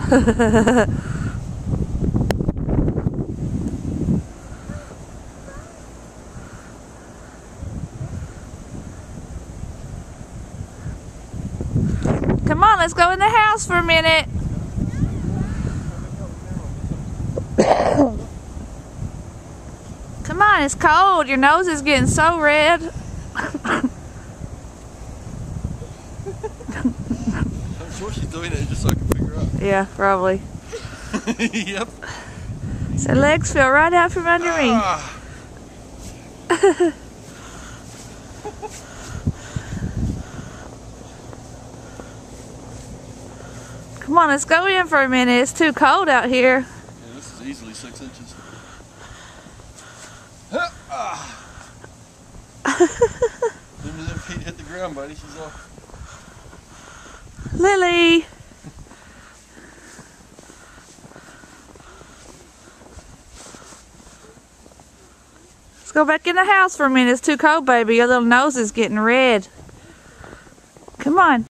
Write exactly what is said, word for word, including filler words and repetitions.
Come on, let's go in the house for a minute. Come on, it's cold. Your nose is getting so red. I'm sure she's doing it just so I can figure out. Yeah, probably. Yep. So legs fell right out from under ah. me. Come on, let's go in for a minute. It's too cold out here. Yeah, this is easily six inches. Soon as them feet hit the ground, buddy, she's off. Lily! Let's go back in the house for a minute. It's too cold, baby. Your little nose is getting red. Come on.